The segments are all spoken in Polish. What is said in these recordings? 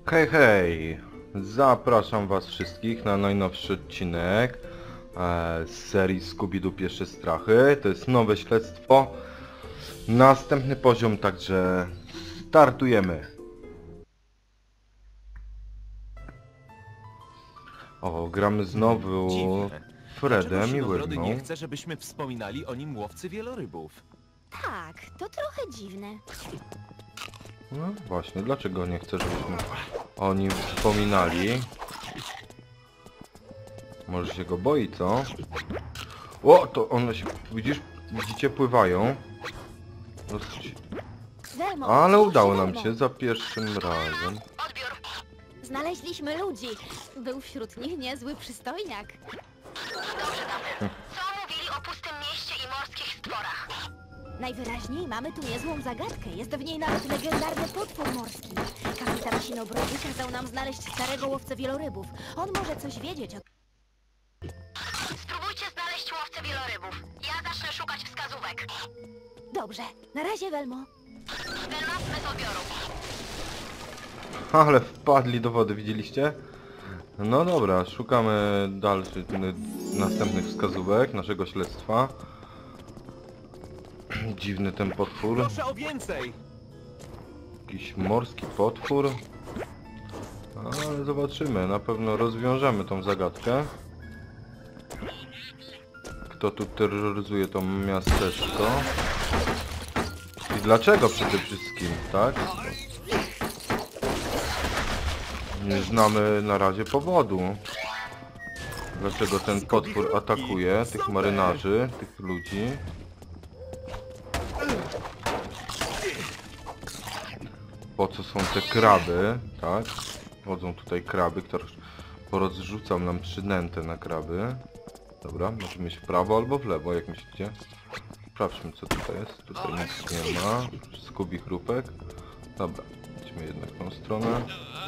Hej, hej! Zapraszam was wszystkich na najnowszy odcinek z serii Scooby-Doo Pierwsze Strachy. To jest nowe śledztwo. Następny poziom, także startujemy. O, gramy znowu Dziwne. Fredem Dlaczego i Silobrody nie Wyrmą. chce, żebyśmy wspominali o nim łowcy wielorybów? Tak, to trochę dziwne. No właśnie, dlaczego nie chcę, żebyśmy o nim wspominali? Może się go boi, co? O, to one się, widzicie, pływają. Dosyć. Welmo, Ale złóż udało się, nam Welmo. się za pierwszym razem. Znaleźliśmy ludzi. Był wśród nich niezły przystojniak. Co mówili o pustym mieście i morskich stworach? Najwyraźniej mamy tu niezłą zagadkę. Jest w niej nawet legendarny potwór morski. Kapitan Sinobrody kazał nam znaleźć starego łowcę wielorybów. On może coś wiedzieć o... Spróbujcie znaleźć łowcę wielorybów. Ja zacznę szukać wskazówek. Dobrze. Na razie, Welmo. Velma bez odbioru. Ale wpadli do wody, widzieliście? No dobra, szukamy następnych wskazówek naszego śledztwa. Dziwny ten potwór. Proszę o więcej! Jakiś morski potwór. Ale zobaczymy, na pewno rozwiążemy tą zagadkę. Kto tu terroryzuje to miasteczko? I dlaczego przede wszystkim, tak? Nie znamy na razie powodu. Dlaczego ten potwór atakuje tych marynarzy, tych ludzi? Po co są te kraby, tak? Chodzą tutaj kraby, które porozrzucam nam przynętę na kraby. Dobra, możemy iść w prawo albo w lewo, jak myślicie? Sprawdźmy, co tutaj jest. Tutaj nic nie ma. Skubi chrupek. Dobra, idźmy jednak w tą stronę.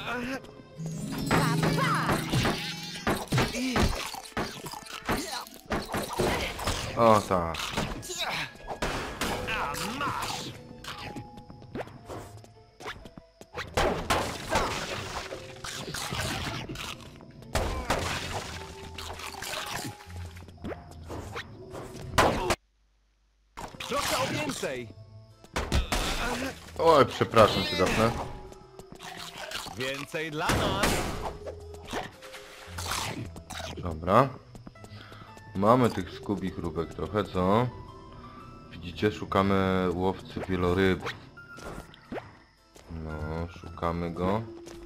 O tak. Proszę o więcej! Oj, przepraszam cię, Dafne. Więcej dla nas! Dobra. Mamy tych skubich chrupek trochę, co? Widzicie, szukamy łowcy wieloryb. No, szukamy go.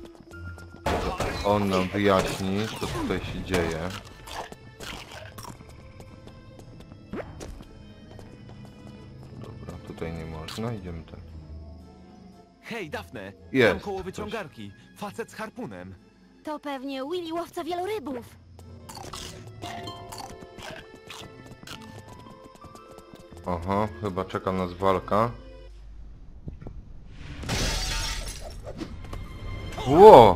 On nam wyjaśni, co tutaj się dzieje. Dobra, tutaj nie można, idziemy tam. Hej, Dafne! Jest Tam koło ktoś. wyciągarki. Facet z harpunem. To pewnie Willy, łowca wielorybów. Aha, chyba czeka nas walka. Ło!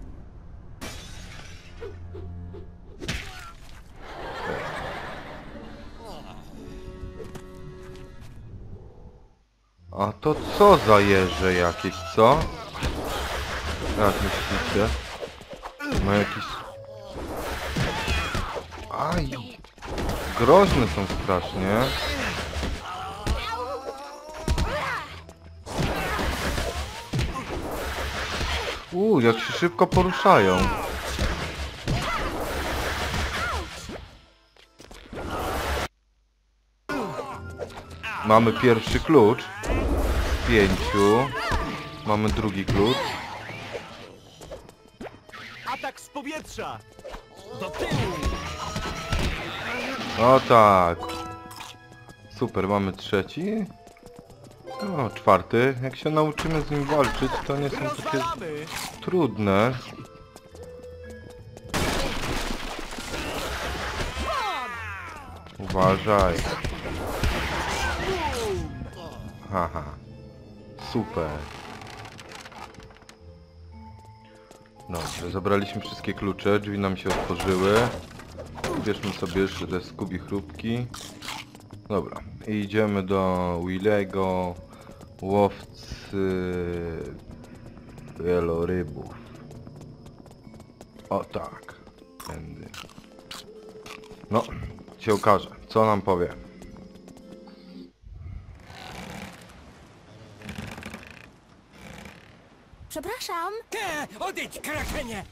A to co za jeże jakieś, co? Jak myślicie? Ma jakiś... Aj! Groźne są strasznie. Jak się szybko poruszają. Mamy pierwszy klucz. Z 5. Mamy drugi klucz. Atak z powietrza! Do tyłu! O tak. Super, mamy trzeci. O, czwarty. Jak się nauczymy z nim walczyć, to nie są takie Rozwalamy! trudne. Uważaj. Haha. Super. Dobrze, zabraliśmy wszystkie klucze, drzwi nam się otworzyły. Bierzmy sobie jeszcze te skubi chrupki. Dobra, i idziemy do Willego, łowcy wielorybów. O tak. Tędy. No, się okaże. Co nam powie? Przepraszam. Odejdź, krakenie!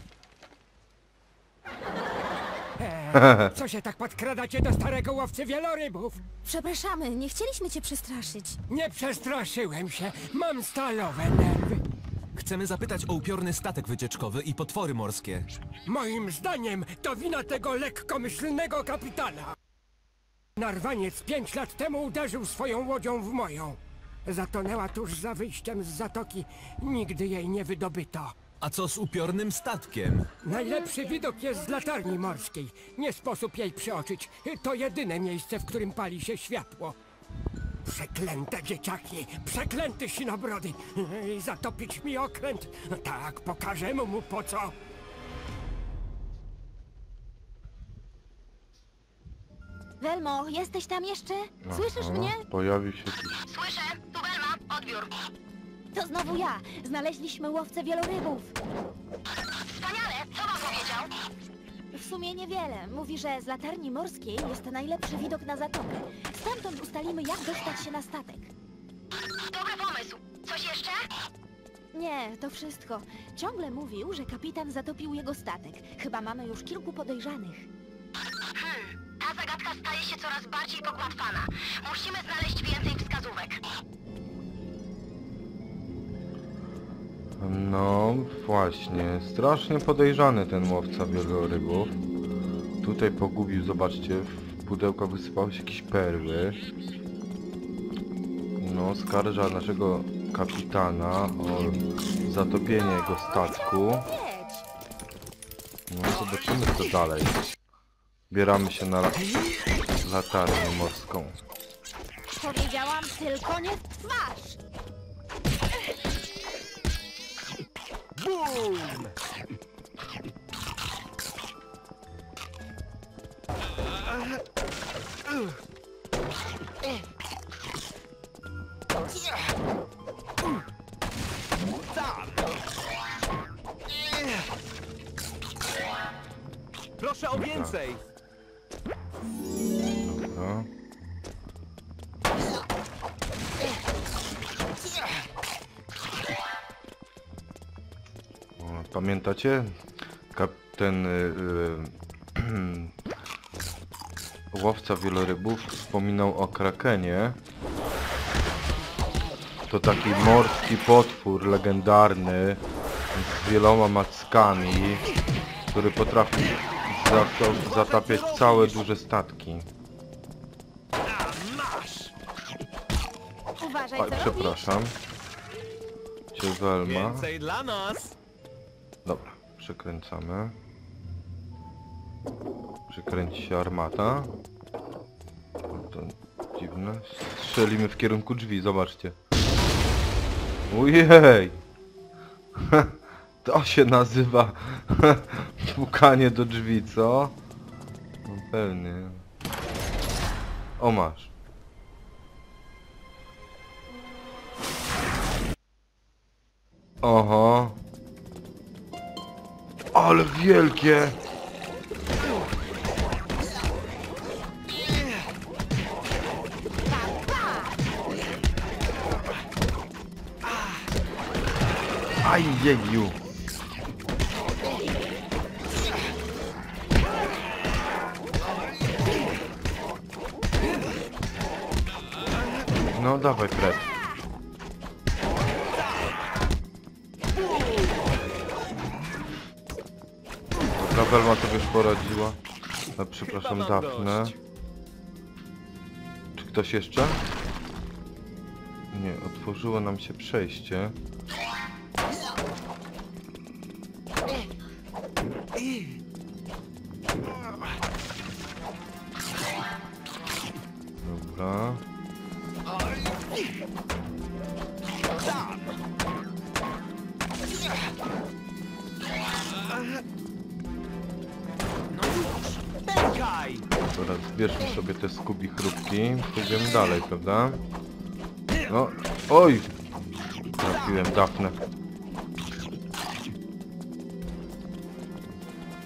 Co się tak podkradacie do starego łowcy wielorybów? Przepraszamy, nie chcieliśmy cię przestraszyć. Nie przestraszyłem się, mam stalowe nerwy. Chcemy zapytać o upiorny statek wycieczkowy i potwory morskie. Moim zdaniem to wina tego lekkomyślnego kapitana. Narwaniec 5 lat temu uderzył swoją łodzią w moją. Zatonęła tuż za wyjściem z zatoki. Nigdy jej nie wydobyto. A co z upiornym statkiem? Najlepszy widok jest z latarni morskiej. Nie sposób jej przeoczyć. To jedyne miejsce, w którym pali się światło. Przeklęte dzieciaki, przeklęty sinobrody. I zatopić mi okręt. Tak, pokażę mu po co. Welmo, jesteś tam jeszcze? Słyszysz Aha, mnie? pojawił się jakiś... Słyszę, tu Welma, odbiór. To znowu ja. Znaleźliśmy łowcę wielorybów. Wspaniale, co wam powiedział? W sumie niewiele. Mówi, że z latarni morskiej jest najlepszy widok na zatokę. Stamtąd ustalimy, jak dostać się na statek. Dobry pomysł. Coś jeszcze? Nie, to wszystko. Ciągle mówił, że kapitan zatopił jego statek. Chyba mamy już kilku podejrzanych. Ta zagadka staje się coraz bardziej pogłatwana. Musimy znaleźć więcej wskazówek. No właśnie, strasznie podejrzany ten łowca wielorybów. Tutaj pogubił, zobaczcie, w pudełko wysypały się jakieś perły. No, skarża naszego kapitana o zatopienie jego statku. Jedź! No, zobaczymy co dalej. Bieramy się na latarnię morską. Powiedziałam tylko nie w twarz! Bum! Proszę o więcej! Dobra. O, pamiętacie? Ten łowca wielorybów wspominał o krakenie. To taki morski potwór legendarny z wieloma mackami, który potrafi zatapiać całe duże statki. Uważaj, Oj, co przepraszam. Cię Welma. Więcej dla nas! Dobra, przekręcamy. Przekręci się armata. To dziwne. Strzelimy w kierunku drzwi, zobaczcie. Ujej! To się nazywa pukanie do drzwi, co? No pewnie. O, masz. Oho. Ale wielkie! Aj, jeju! No dawaj, Fred. Dobra, Welma sobie już poradziła. A, przepraszam, Chyba mam Dafnę. dość. Czy ktoś jeszcze? Nie, otworzyło nam się przejście. Dobra. Pękaj! Dobra, zbierzmy sobie te skubi chrupki. Pójdziemy dalej, prawda? No, oj! Trafiłem Dafnę.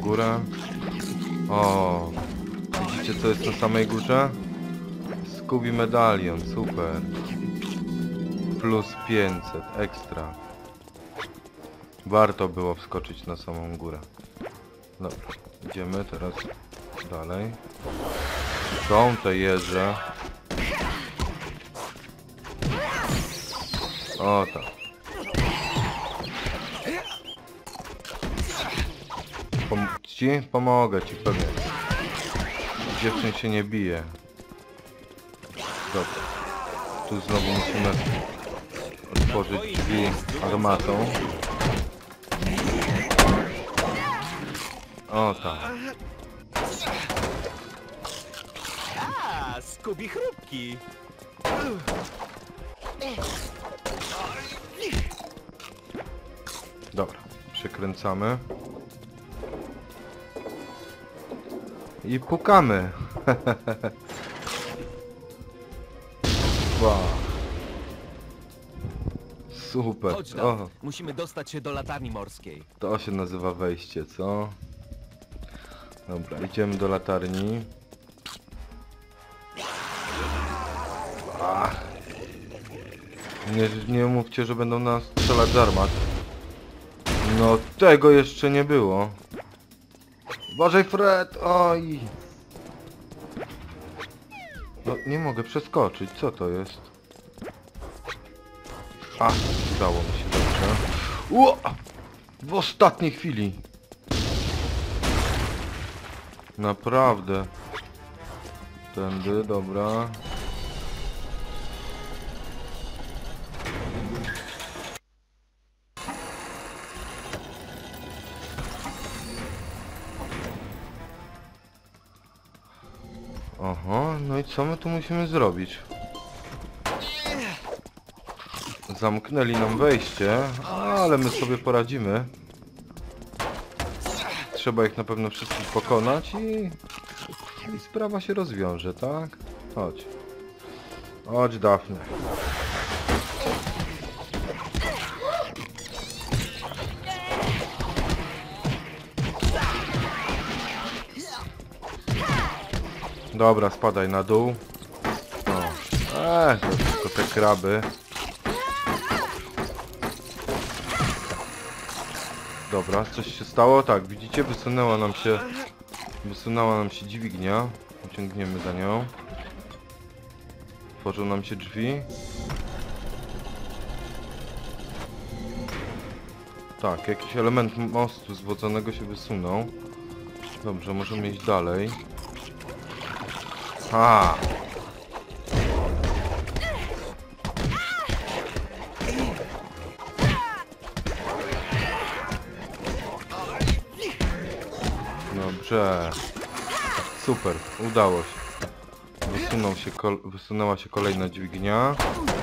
górę. O, widzicie co jest na samej górze? Scooby medalion, super. Plus 500, ekstra. Warto było wskoczyć na samą górę. Dobra, idziemy teraz dalej. Są te jeże. O tak. Pomóc ci? Pomogę ci pewnie. Dziewczyn się nie bije. Dobra. Tu znowu musimy otworzyć drzwi armatą. O tak. A, Scooby chrupki. Dobra. Przekręcamy. I pukamy. Wow. Super. Chodź O, tam. Musimy dostać się do latarni morskiej. to się nazywa wejście, co? Dobra, idziemy do latarni. Ach. Nie mówcie, że będą nas strzelać z armat. No tego jeszcze nie było. Uważaj, Fred! Oj! No nie mogę przeskoczyć, co to jest? A, udało mi się, dobrze. Ło! W ostatniej chwili. Naprawdę. Tędy, dobra. Aha, no i co my tu musimy zrobić? Zamknęli nam wejście, ale my sobie poradzimy. Trzeba ich na pewno wszystkich pokonać i sprawa się rozwiąże, tak? Chodź. Chodź, Daphne. Dobra, spadaj na dół. O. To tylko te kraby. Dobra, coś się stało? Tak, widzicie? Wysunęła nam się dźwignia. Ciągniemy za nią. Tworzą nam się drzwi. Tak, jakiś element mostu zwodzonego się wysunął. Dobrze, możemy iść dalej. A! Dobrze. Super, udało się. Wysunęła się kolejna dźwignia.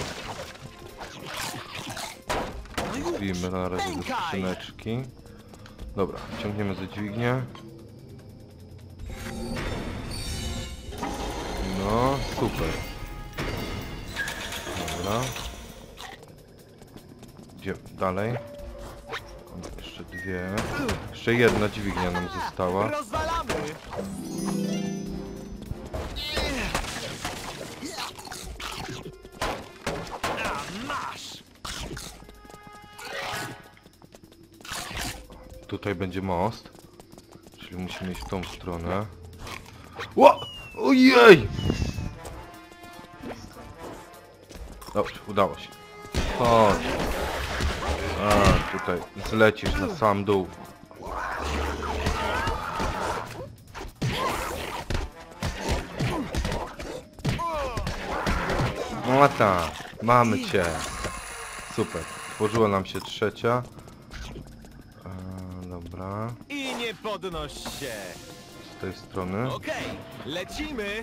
Zbijmy na razie do skrzyneczki. Dobra, ciągniemy za dźwignię. No, super. Dobra. Idziemy dalej. Jeszcze dwie. Jeszcze jedna dźwignia nam została. Rozwalamy! A, masz! Tutaj będzie most. Czyli musimy iść w tą stronę. Ło! Ojej! Dobrze, udało się. Chodź. A, tutaj zlecisz na sam dół. No tak, mamy cię. Super. Tworzyła nam się trzecia. Dobra. I nie podnoś się! Z tej strony. Okej, lecimy!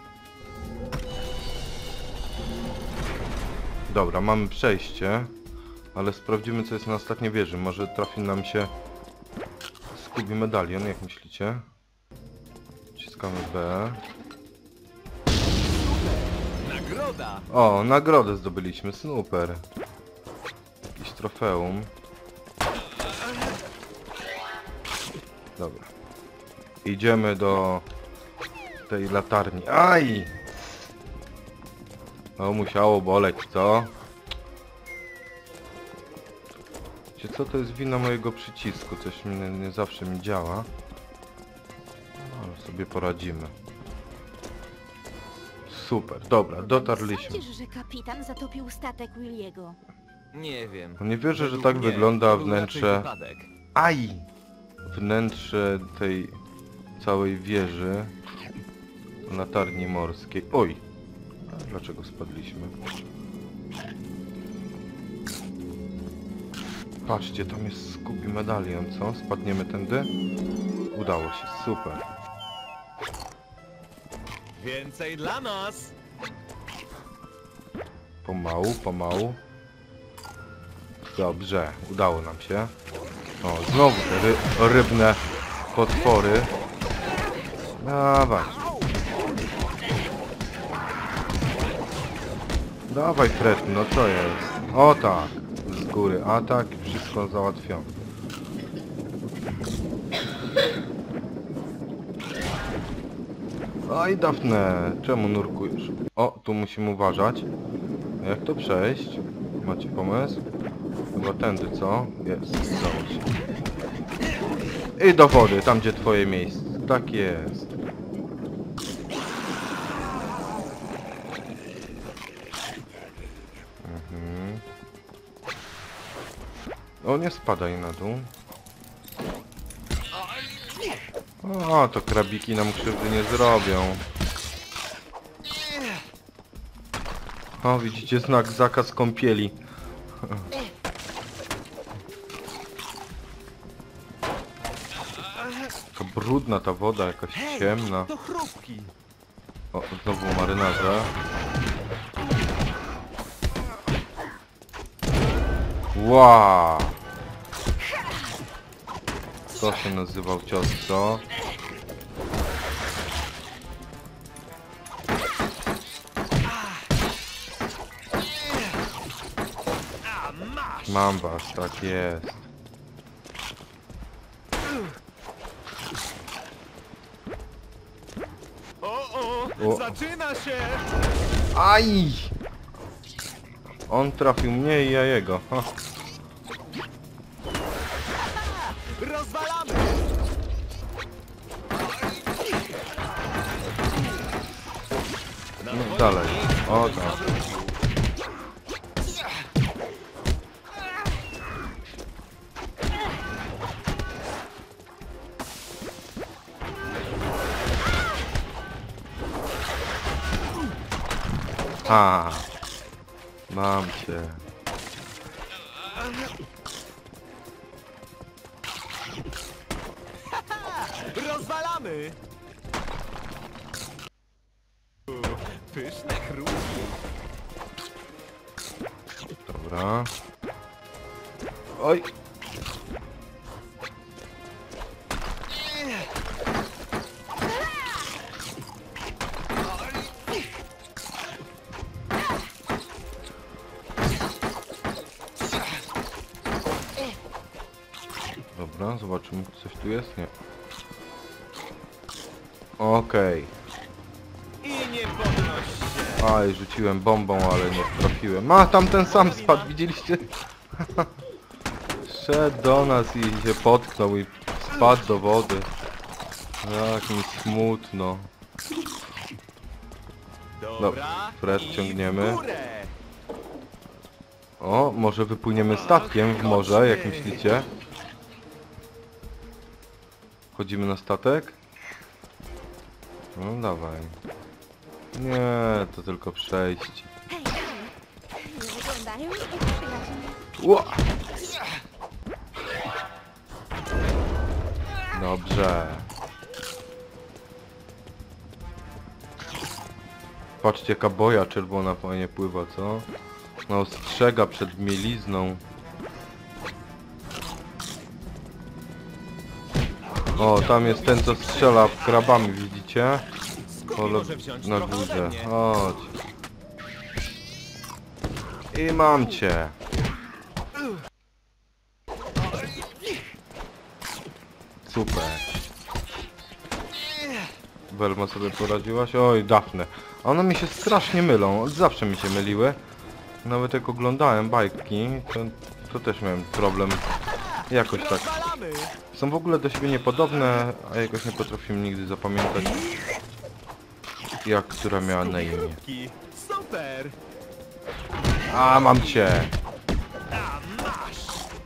Dobra, mamy przejście. Ale sprawdzimy co jest na ostatniej wieży. Może trafi nam się Scooby medalion, jak myślicie? Wciskamy B. Nagroda! O, nagrodę zdobyliśmy, super. Jakiś trofeum. Dobra, Idziemy do tej latarni. Aj! O, musiało boleć, co? Wiecie co, to jest wina mojego przycisku. Coś nie zawsze mi działa. Ale sobie poradzimy. Super, dobra, dotarliśmy. Sądzisz, że kapitan zatopił statek Williego? Nie wiem. No nie wierzę, że Według tak mnie wygląda to był raczej wnętrze... wypadek. Aj! Wnętrze tej całej wieży latarni morskiej. Oj! A dlaczego spadliśmy? Patrzcie, tam jest Scooby medalion, co? Spadniemy tędy? Udało się, super. Więcej dla nas! Pomału, pomału. Dobrze, udało nam się. O, znowu te rybne potwory. Dawaj. Dawaj Fred, no co jest? O tak, z góry atak i wszystko załatwione. Oj Dafne, czemu nurkujesz? O, tu musimy uważać. Jak to przejść? Macie pomysł? Chyba tędy, co? Jest, zobacz. I do wody, tam gdzie twoje miejsce. Tak jest. O, nie spadaj na dół. O, to krabiki nam krzywdy nie zrobią. O, widzicie znak zakaz kąpieli. To brudna ta woda, jakaś ciemna. To chrupki! O, znowu marynarze. Wow! To się nazywał cios, co? A masz! Mam was, tak jest. O! Zaczyna się! Aj! On trafił mnie i ja jego. Ha. Rozwalamy! No, dalej. O tak. Ha! Mam cię. Rozwalamy! Pyszne chrupki! Dobra. Oj! Dobra, zobaczymy, coś tu jest? Nie. Okej. I nie podnoś się! Aj, rzuciłem bombą, ale nie trafiłem. A, tam ten sam spadł, widzieliście? Szedł do nas i się potknął i spadł do wody. Jak mi smutno. Dobra, Fred, i ciągniemy. w górę! O, może wypłyniemy statkiem w morze, jak myślicie? Chodzimy na statek? No dawaj. Nie, to tylko przejście. Hej, nie wyglądają już tak przyjaźnie. Ła! Dobrze. Patrzcie, jaka boja czerwona fajnie pływa, co? No, ostrzega przed mielizną. O, tam jest ten, co strzela krabami, widzicie? Skupi może wziąć na trochę ode górze. mnie. Chodź. I mam cię. Super. Velma sobie poradziłaś? Oj, Daphne. One mi się strasznie mylą, od zawsze mi się myliły. Nawet jak oglądałem bajki, to też miałem problem. Jakoś tak. Rozwalamy! Są w ogóle do siebie niepodobne, a jakoś nie potrafię nigdy zapamiętać, jak która miała na imię. Chrupki. Super! A, mam cię! A masz!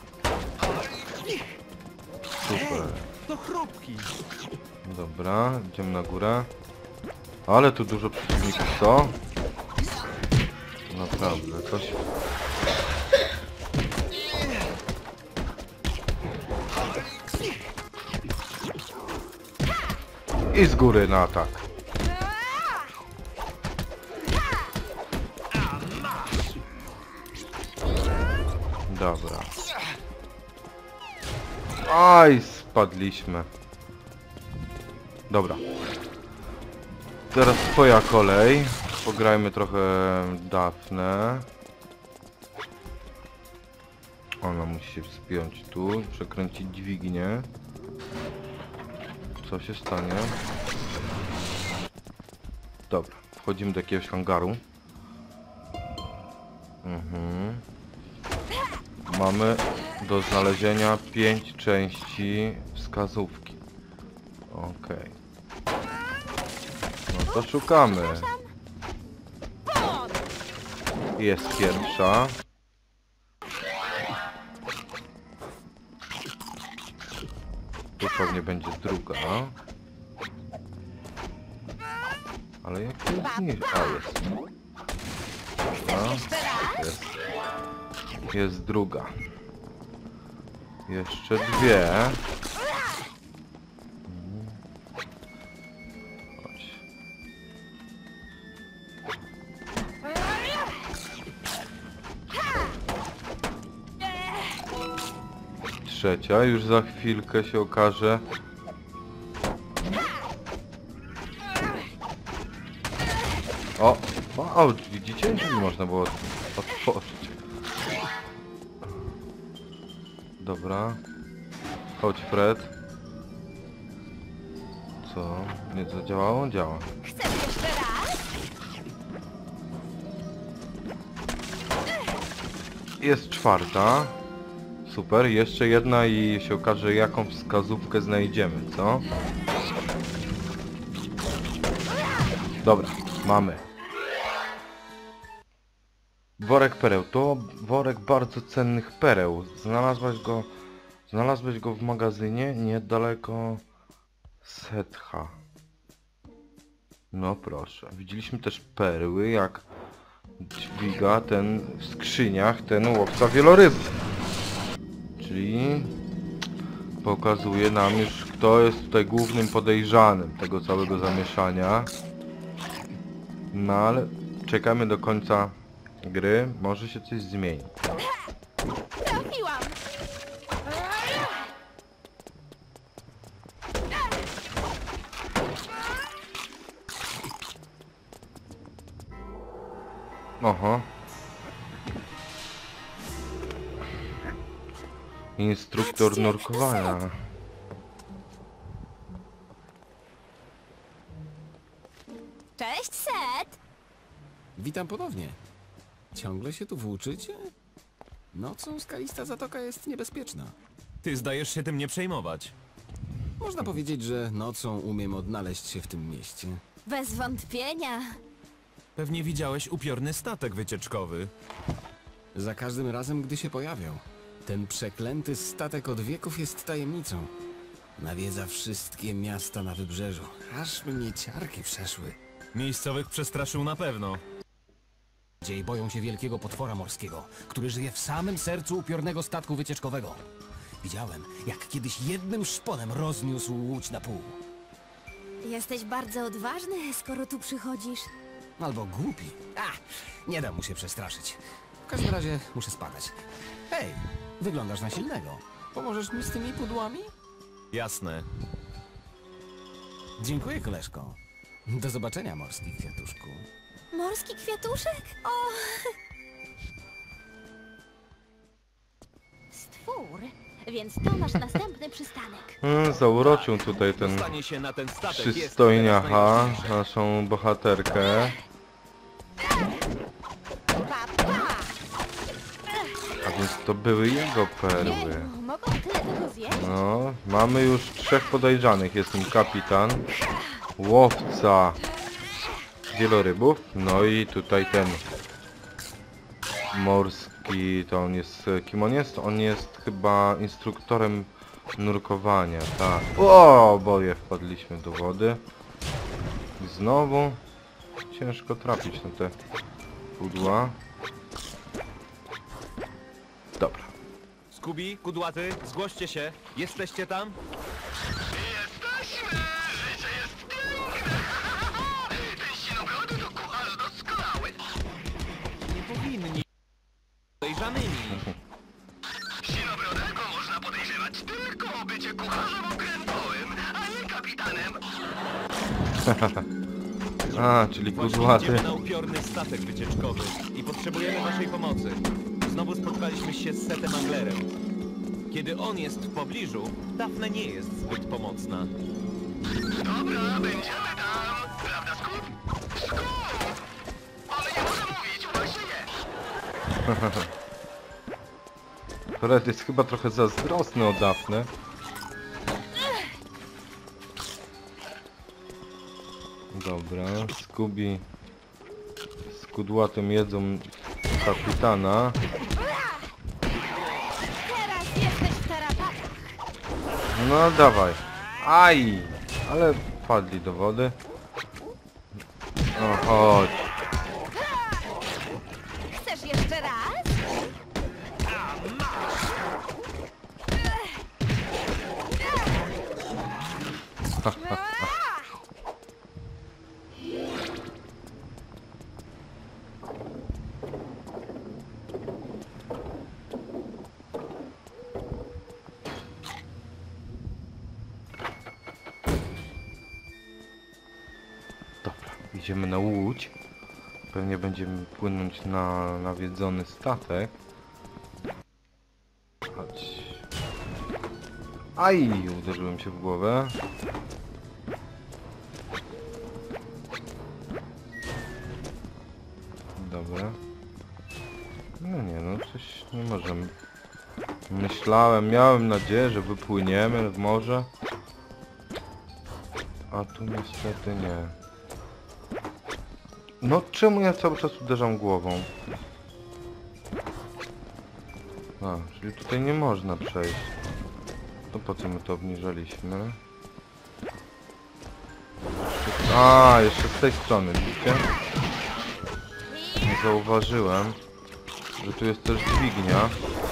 Super. To chrupki! Dobra, idziemy na górę. Ale tu dużo przeciwników, co? Naprawdę, coś... I z góry na atak. Dobra. Aj, spadliśmy. Dobra. Teraz twoja kolej. Pograjmy trochę Daphnę. Ona musi się wspiąć tu, przekręcić dźwignię. Co się stanie? Dobra, wchodzimy do jakiegoś hangaru. Mamy do znalezienia 5 części wskazówki. Okej. No to szukamy. Jest pierwsza. Tu pewnie będzie druga. Ale jak to jest nie... A, jest. Dobra. Jest. Jest druga. Jeszcze dwie. Chodź. Trzecia, już za chwilkę się okaże. O, widzicie? Nie można było otworzyć. Dobra. Chodź, Fred. Co? Nie zadziałało? Działa. Chcesz jeszcze raz? Jest czwarta. Super, jeszcze jedna i się okaże, jaką wskazówkę znajdziemy, co? Dobra, mamy. Worek pereł. To worek bardzo cennych pereł. Znalazłeś go w magazynie niedaleko Setha. No proszę. Widzieliśmy też perły, jak dźwiga ten w skrzyniach ten łowca wielorybów. Czyli pokazuje nam już, kto jest tutaj głównym podejrzanym tego całego zamieszania. No ale czekamy do końca gry, może się coś zmieni. Trafiłam! Oho. Instruktor nurkowania. Cześć, Seth! Witam ponownie. Ciągle się tu włóczycie? Nocą skalista zatoka jest niebezpieczna. Ty zdajesz się tym nie przejmować. Można powiedzieć, że nocą umiem odnaleźć się w tym mieście. Bez wątpienia. Pewnie widziałeś upiorny statek wycieczkowy. Za każdym razem, gdy się pojawiał. Ten przeklęty statek od wieków jest tajemnicą. Nawiedza wszystkie miasta na wybrzeżu. Aż mnie ciarki przeszły. Miejscowych przestraszył na pewno. Dziej boją się wielkiego potwora morskiego, który żyje w samym sercu upiornego statku wycieczkowego. Widziałem, jak kiedyś jednym szponem rozniósł łódź na pół. Jesteś bardzo odważny, skoro tu przychodzisz. Albo głupi. Nie dam mu się przestraszyć. W każdym razie muszę spadać. Hej, wyglądasz na silnego. Pomożesz mi z tymi pudłami? Jasne. Dziękuję, koleżko. Do zobaczenia, morski kwiatuszku. Morski kwiatuszek? O! Stwór Więc to nasz następny przystanek. Zauroczył tutaj ten Dostanie się na ten statek jest przystojniacha, teraz najważniejsze. naszą bohaterkę. Pa, pa! A więc to były jego perły. Jejku, mogą tyle tego zjeść? No, mamy już 3 podejrzanych. Jest nim kapitan, łowca wielorybów, no i tutaj ten morski, to on jest, kim on jest? On jest chyba instruktorem nurkowania, tak. O, oboje wpadliśmy do wody. I znowu ciężko trafić na te pudła. Dobra. Scooby, Kudłaty, zgłoście się. Jesteście tam? Jesteśmy! Życie jest piękne! Ten sinobrody to kucharz doskonały! Nie powinni. Podejrzanymi. Sinobrodego można podejrzewać tylko o bycie kucharzem okrętowym, a nie kapitanem. A, czyli Właśnie kudłaty. idziemy na upiorny statek wycieczkowy i potrzebujemy waszej pomocy. Znowu spotkaliśmy się z Setem Anglerem. Kiedy on jest w pobliżu, Daphne nie jest zbyt pomocna. Dobra, będziemy tam. Prawda, Scoop? Scoop! Ale nie może mówić, właśnie nie. Fred jest chyba trochę zazdrosny o Dafnę. Dobra, Scooby z kudłatem jedzą kapitana. Teraz jesteś w tarapatach. No dawaj. Aj! Ale wpadli do wody. O, chodź. Chcesz jeszcze raz? Dobra, idziemy na łódź. Pewnie będziemy płynąć na nawiedzony statek. Chodź. Aj! Uderzyłem się w głowę. Dobra. No nie, no coś nie możemy. Miałem nadzieję, że wypłyniemy w morze. A tu niestety nie. No czemu ja cały czas uderzam głową? A, czyli tutaj nie można przejść. To po co my to obniżaliśmy? A, jeszcze z tej strony, widzicie? Nie zauważyłem, że tu jest też dźwignia.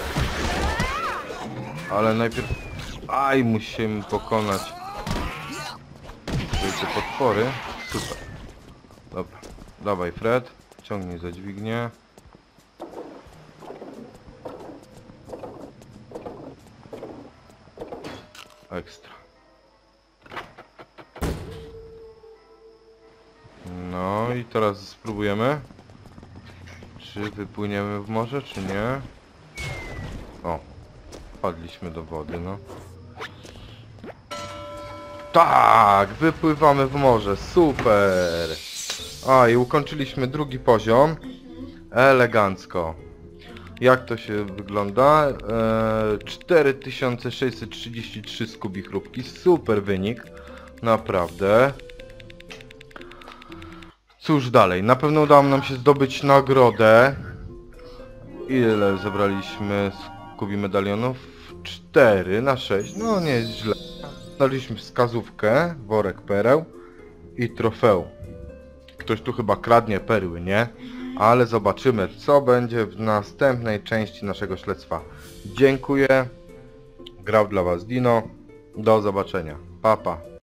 Ale najpierw... Aj, musimy pokonać te potwory. Super. Dobra. Dawaj, Fred. Ciągnij za dźwignię. Ekstra. No i teraz spróbujemy. Czy wypłyniemy w morze, czy nie? O. Wpadliśmy do wody, no. Tak! Wypływamy w morze. Super! A, i ukończyliśmy drugi poziom. Elegancko. Jak to się wygląda? 4633 Scooby chrupki. Super wynik. Naprawdę. Cóż dalej? Na pewno udało nam się zdobyć nagrodę. Ile zebraliśmy Scooby medalionów? 4 na 6. No nie jest źle. Znaleźliśmy wskazówkę, worek pereł i trofeum. Ktoś tu chyba kradnie perły, nie? Ale zobaczymy, co będzie w następnej części naszego śledztwa. Dziękuję. Grał dla Was Dino. Do zobaczenia. Pa, pa.